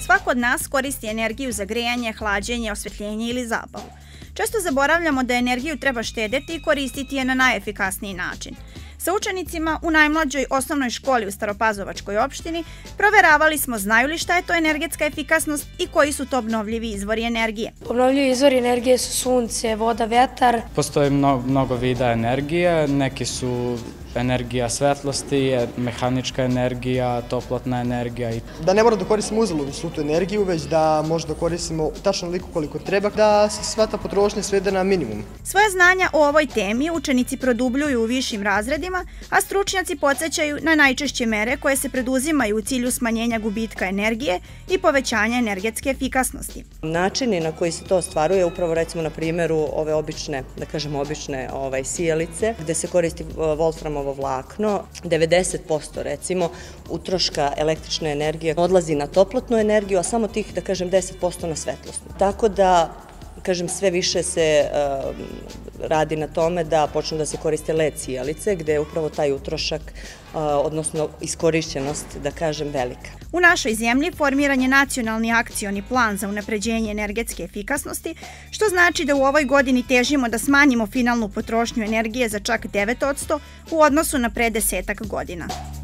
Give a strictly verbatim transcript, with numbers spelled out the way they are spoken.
Svako od nas koristi energiju za grejanje, hlađenje, osvetljenje ili zabavu. Često zaboravljamo da energiju treba štedeti i koristiti je na najefikasniji način. Sa učenicima u najmlađoj osnovnoj školi u Staropazovačkoj opštini proveravali smo znaju li šta je to energetska efikasnost i koji su to obnovljivi izvori energije. Obnovljivi izvori energije su sunce, voda, vetar. Postoji mnogo vida energije, neki su energija svetlosti, mehanička energija, toplotna energija. Da ne mora da koristimo uzaludnu svu tu energiju, već da možda koristimo tačno onoliko koliko treba, da se sva ta potrošnja svede na minimum. Svoje znanja o ovoj temi učenici produbljuju u višim razredima, a stručnjaci podsjećaju na najčešće mere koje se preduzimaju u cilju smanjenja gubitka energije i povećanja energetske efikasnosti. Načini na koji se to ostvaruje, upravo recimo na primjeru ove obične, da kažemo obične sijalice, gde se koristi wolframovo vlakno, devedeset posto recimo utroška električne energije odlazi na toplotnu energiju, a samo tih, da kažem, deset posto na svetlosnu. Tako da, kažem, sve više se radi na tome da počnu da se koriste el e de sijalice, gde je upravo taj utrošak, odnosno iskorišćenost, da kažem, velika. U našoj zemlji formiran je nacionalni akcioni plan za unapređenje energetske efikasnosti, što znači da u ovoj godini težimo da smanjimo finalnu potrošnju energije za čak devet posto u odnosu na pre desetak godina.